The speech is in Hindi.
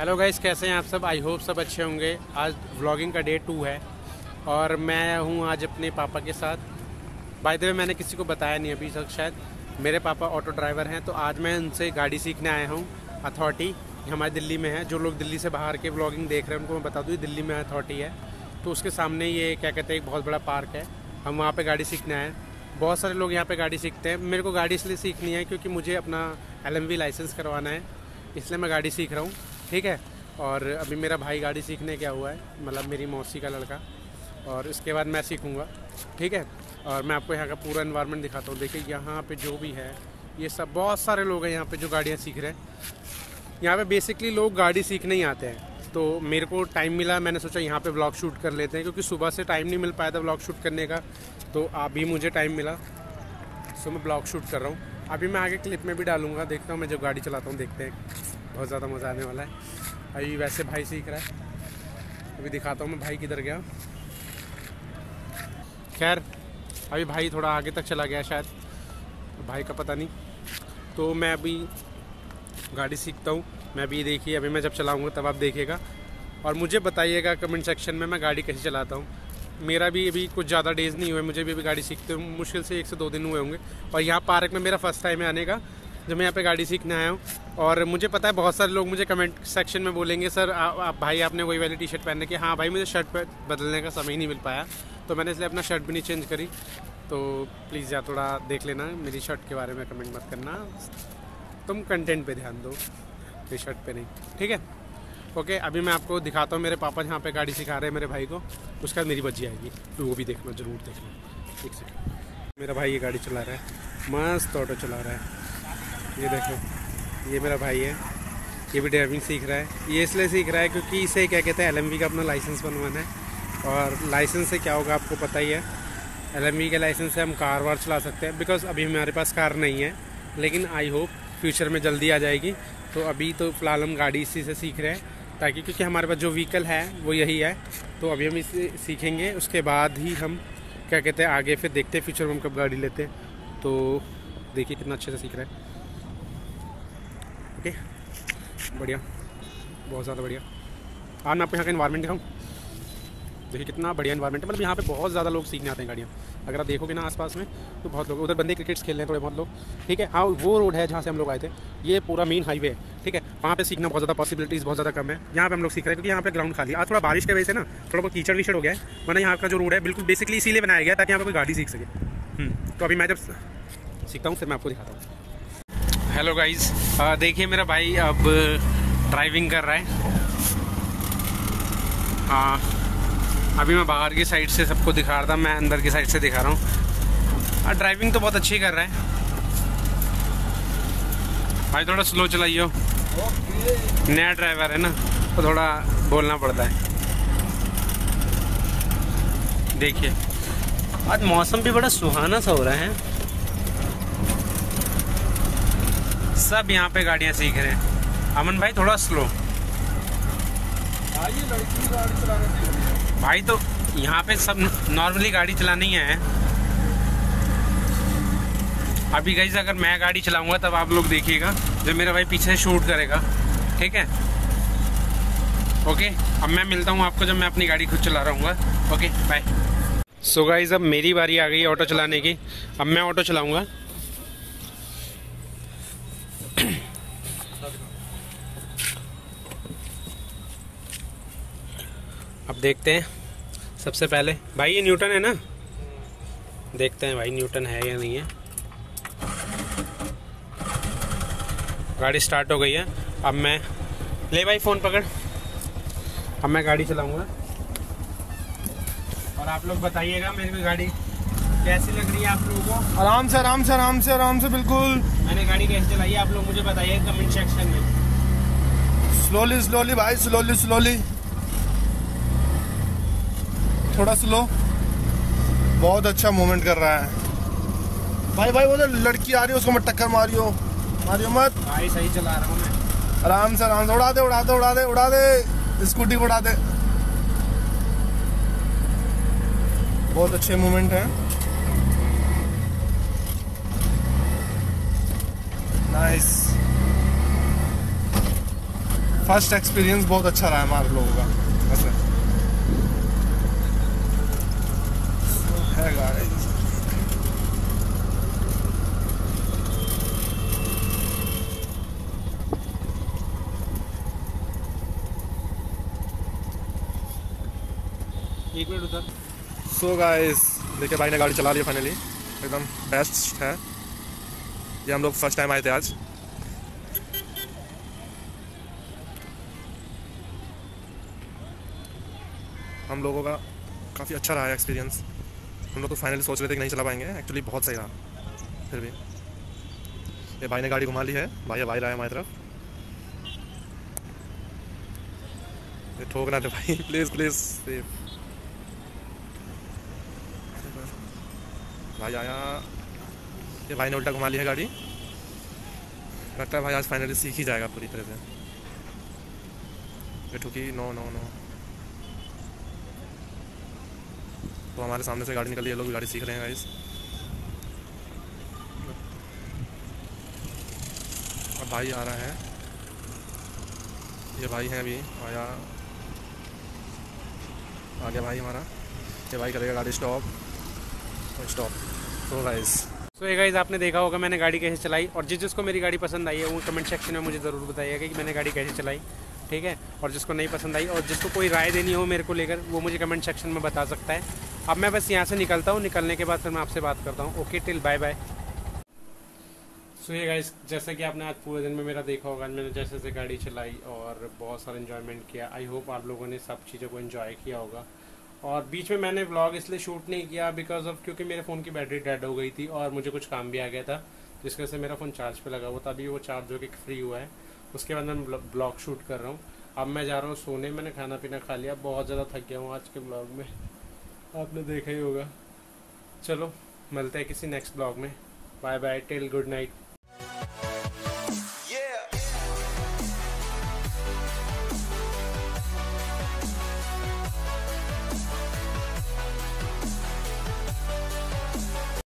हेलो गाइस, कैसे हैं आप सब। आई होप सब अच्छे होंगे। आज व्लॉगिंग का डे 2 है और मैं हूं आज अपने पापा के साथ। बाय द वे मैंने किसी को बताया नहीं अभी तक, शायद मेरे पापा ऑटो ड्राइवर हैं, तो आज मैं उनसे गाड़ी सीखने आया हूं। अथॉरिटी हमारे दिल्ली में है। जो लोग दिल्ली से बाहर के व्लॉगिंग देख रहे हैं उनको मैं बता दूँ, दिल्ली में अथॉरिटी है, तो उसके सामने ये क्या कहते हैं एक बहुत बड़ा पार्क है। हम वहाँ पर गाड़ी सीखने आए। बहुत सारे लोग यहाँ पर गाड़ी सीखते हैं। मेरे को गाड़ी इसलिए सीखनी है क्योंकि मुझे अपना LMV लाइसेंस करवाना है, इसलिए मैं गाड़ी सीख रहा हूँ। ठीक है। और अभी मेरा भाई गाड़ी सीखने गया हुआ है, मतलब मेरी मौसी का लड़का, और इसके बाद मैं सीखूँगा। ठीक है। और मैं आपको यहाँ का पूरा एनवायरनमेंट दिखाता हूँ। देखिए यहाँ पे जो भी है ये सब, बहुत सारे लोग हैं यहाँ पे जो गाड़ियाँ सीख रहे हैं। यहाँ पे बेसिकली लोग गाड़ी सीखने ही आते हैं। तो मेरे को टाइम मिला, मैंने सोचा यहाँ पे व्लॉग शूट कर लेते हैं, क्योंकि सुबह से टाइम नहीं मिल पाया था व्लॉग शूट करने का, तो अभी मुझे टाइम मिला, सो मैं व्लॉग शूट कर रहा हूँ। अभी मैं आगे क्लिप में भी डालूंगा। देखता हूँ मैं जब गाड़ी चलाता हूँ, देखते हैं, बहुत ज़्यादा मज़ा आने वाला है। अभी वैसे भाई सीख रहा है, अभी दिखाता हूँ मैं भाई किधर गया। खैर अभी भाई थोड़ा आगे तक चला गया शायद, भाई का पता नहीं। तो मैं अभी गाड़ी सीखता हूँ। मैं अभी देखिए, अभी मैं जब चलाऊँगा तब आप देखिएगा और मुझे बताइएगा कमेंट सेक्शन में मैं गाड़ी कैसे चलाता हूँ। मेरा भी अभी कुछ ज़्यादा डेज़ नहीं हुए, मुझे भी अभी गाड़ी सीखते हुए मुश्किल से 1 से 2 दिन हुए होंगे। और यहाँ पार्क में मेरा फर्स्ट टाइम है आने का, जब मैं यहाँ पे गाड़ी सीखने आया हूँ। और मुझे पता है बहुत सारे लोग मुझे कमेंट सेक्शन में बोलेंगे, सर आप भाई आपने वही वाली टी-शर्ट पहनने की। हाँ भाई, मुझे शर्ट पर बदलने का समय ही नहीं मिल पाया, तो मैंने इसलिए अपना शर्ट भी नहीं चेंज करी। तो प्लीज़ यार थोड़ा देख लेना, मेरी शर्ट के बारे में कमेंट मत करना, तुम कंटेंट पे ध्यान दो, मेरी शर्ट पे नहीं। ठीक है, ओके। अभी मैं आपको दिखाता हूँ मेरे पापा जहाँ पे गाड़ी सिखा रहे हैं मेरे भाई को, उसके बाद मेरी बच्ची आएगी, तो वो भी देखना, ज़रूर देखना। एक सेकंड, मेरा भाई ये गाड़ी चला रहा है, मस्त ऑटो चला रहा है। ये देखो, ये मेरा भाई है, ये भी ड्राइविंग सीख रहा है। ये इसलिए सीख रहा है क्योंकि इसे क्या कहते हैं LMV का अपना लाइसेंस बनवाना है। और लाइसेंस से क्या होगा आपको पता ही है, LMV के लाइसेंस से हम कार वार चला सकते हैं। बिकॉज अभी हमारे पास कार नहीं है, लेकिन आई होप फ्यूचर में जल्दी आ जाएगी। तो अभी तो फ़िलहाल हम गाड़ी इसी से सीख रहे हैं, ताकि क्योंकि हमारे पास जो व्हीकल है वो यही है, तो अभी हम इसे सीखेंगे। उसके बाद ही हम क्या कहते हैं आगे फिर देखते हैं फ्यूचर में हम कब गाड़ी लेते हैं। तो देखिए कितना अच्छे से सीख रहे हैं। ओके, बढ़िया, बहुत ज़्यादा बढ़िया। आज मैं आपको यहाँ का एनवायरनमेंट दिखाऊँ। देखिए कितना बढ़िया एनवायरनमेंट है, मतलब यहाँ पे बहुत ज़्यादा लोग सीखने आते हैं गाड़ियाँ। अगर आप देखोगे ना आसपास में, तो बहुत लोग उधर बंदे क्रिकेट्स खेल रहे हैं थोड़े बहुत लोग। ठीक है। हाँ, वो रोड है जहाँ से हम लोग आए थे, ये पूरा मेन हाईवे है। ठीक है। वहाँ पे सीखना बहुत ज़्यादा पॉसिबिलिटीज़ बहुत ज़्यादा कम है। यहाँ पे हम लोग सीख रहे हैं क्योंकि यहाँ पे ग्राउंड खाली है। आज थोड़ा बारिश की वजह से ना थोड़ा बहुत कीचड़ विचड़ हो गया है, वरना यहाँ का जो रोड है बिल्कुल बेसिकली इसीलिए बनाया गया ताकि यहाँ पर कोई गाड़ी सीख सके। तो अभी मैं जब सीखता हूँ फिर मैं आपको दिखाता हूँ। हेलो गाइज, देखिए मेरा भाई अब ड्राइविंग कर रहा है। हाँ, अभी मैं बाहर की साइड से सबको दिखा रहा था, मैं अंदर की साइड से दिखा रहा हूँ। ड्राइविंग तो बहुत अच्छी कर रहा है भाई, थोड़ा स्लो चलाइयो। नया ड्राइवर है ना, तो थोड़ा बोलना पड़ता है। देखिए आज मौसम भी बड़ा सुहाना सा हो रहा है, सब यहाँ पे गाड़ियाँ सीख रहे हैं। अमन भाई थोड़ा स्लो भाई, तो यहाँ पे सब नॉर्मली गाड़ी चलानी है। अभी गाइस अगर मैं गाड़ी चलाऊंगा तब आप लोग देखिएगा, जब मेरा भाई पीछे शूट करेगा। ठीक है, ओके। अब मैं मिलता हूँ आपको जब मैं अपनी गाड़ी खुद चला रहा हूँ। Okay, bye. सो गाइस अब मेरी बारी आ गई ऑटो चलाने की। अब मैं ऑटो चलाऊंगा। अब देखते हैं, सबसे पहले भाई ये न्यूटन है ना, देखते हैं भाई न्यूटन है या नहीं है। गाड़ी स्टार्ट हो गई है। अब मैं ले भाई फ़ोन पकड़, अब मैं गाड़ी चलाऊंगा और आप लोग बताइएगा मेरी भी गाड़ी कैसी लग रही है आप लोगों को। आराम से आराम से आराम से आराम से, बिल्कुल। मैंने गाड़ी कैसे चलाई है आप लोग मुझे बताइए कमेंट सेक्शन में। स्लोली स्लोली भाई, स्लोली स्लोली, थोड़ा स्लो। बहुत अच्छा मूवमेंट कर रहा है भाई। भाई वो तो लड़की आ रही है, उसको मत टक्कर मारियो, मारियो मत भाई। सही चला रहा हूँ मैं, आराम से उड़ा दे उड़ा दे उड़ा दे उड़ा दे, स्कूटी को उड़ा दे। बहुत अच्छे मूवमेंट है, नाइस। फर्स्ट एक्सपीरियंस बहुत अच्छा रहा है हमारे लोगों का वैसे है गाइस। एक मिनट उधर। सो गाइस देखिए भाई ने गाड़ी चला ली फाइनली, एकदम बेस्ट है ये। हम लोग फर्स्ट टाइम आए थे आज। हम लोगों का काफ़ी अच्छा रहा है एक्सपीरियंस। हम लोग तो फाइनली सोच रहे थे कि नहीं चला पाएंगे, एक्चुअली बहुत सही रहा। फिर भी ये भाई ने गाड़ी घुमा ली है, भाई रहा है हमारी तरफ। ये ठोक ना दे भाई प्लीज़ प्लीज़ सेफ। भाई आया, ये भाई ने उल्टा घुमा ली है गाड़ी। लगता है भाई आज फाइनली सीख ही जाएगा पूरी तरह से। ये ठुकी, नो नो नो। तो हमारे सामने से गाड़ी निकली है, लोग भी गाड़ी सीख रहे हैं गाइस। अब भाई आ रहा है, ये भाई है अभी आया, आ गया भाई हमारा। ये भाई करेगा गाड़ी स्टॉप स्टॉप। तो गाइस सो ये गाइस आपने देखा होगा मैंने गाड़ी कैसे चलाई, और जिसको मेरी गाड़ी पसंद आई है वो कमेंट सेक्शन में मुझे ज़रूर बताइएगा कि मैंने गाड़ी कैसे चलाई, ठीक है। और जिसको नहीं पसंद आई और जिसको कोई राय देनी हो मेरे को लेकर, वो मुझे कमेंट सेक्शन में बता सकता है। अब मैं बस यहाँ से निकलता हूँ, निकलने के बाद फिर मैं आपसे बात करता हूँ। Okay, till bye bye. So ये गाइस जैसे कि आपने आज पूरे दिन में मेरा देखा होगा, मैंने जैसे जैसे गाड़ी चलाई और बहुत सारा इन्जॉयमेंट किया। आई होप आप लोगों ने सब चीज़ों को इन्जॉय किया होगा। और बीच में मैंने व्लॉग इसलिए शूट नहीं किया बिकॉज ऑफ, क्योंकि मेरे फ़ोन की बैटरी डेड हो गई थी और मुझे कुछ काम भी आ गया था, जिसकी वजह से मेरा फ़ोन चार्ज पे लगा हुआ था। अभी वो चार्ज होकर फ्री हुआ है, उसके बाद मैं ब्लॉग शूट कर रहा हूँ। अब मैं जा रहा हूँ सोने, मैंने खाना पीना खा लिया, बहुत ज़्यादा थक गया हूँ आज के ब्लॉग में, आपने देखा ही होगा। चलो मिलते हैं किसी नेक्स्ट ब्लॉग में। Bye bye, till good night.